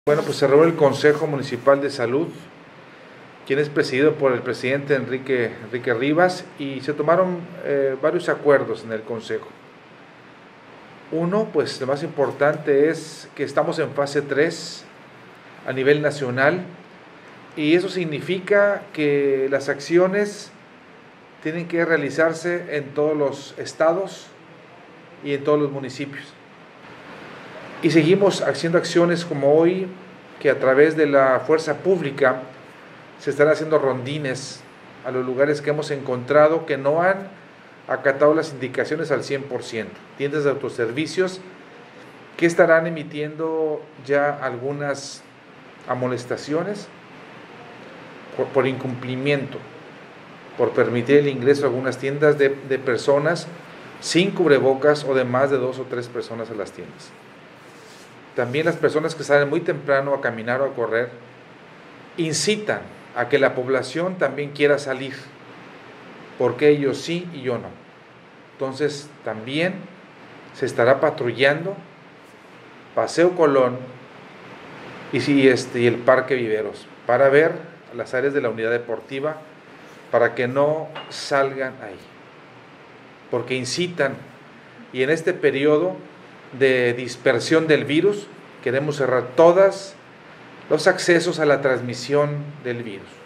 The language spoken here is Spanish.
Bueno, pues se reunió el Consejo Municipal de Salud, quien es presidido por el presidente Enrique Rivas, y se tomaron varios acuerdos en el Consejo. Uno, pues lo más importante es que estamos en fase 3 a nivel nacional, y eso significa que las acciones tienen que realizarse en todos los estados y en todos los municipios. Y seguimos haciendo acciones como hoy, que a través de la fuerza pública se están haciendo rondines a los lugares que hemos encontrado que no han acatado las indicaciones al 100%. Tiendas de autoservicios que estarán emitiendo ya algunas amonestaciones por incumplimiento, por permitir el ingreso a algunas tiendas de personas sin cubrebocas o de más de 2 o 3 personas a las tiendas. También las personas que salen muy temprano a caminar o a correr incitan a que la población también quiera salir, porque ellos sí y yo no. Entonces también se estará patrullando Paseo Colón y el Parque Viveros para ver las áreas de la unidad deportiva, para que no salgan ahí, porque incitan. Y en este periodo de dispersión del virus, queremos cerrar todos los accesos a la transmisión del virus.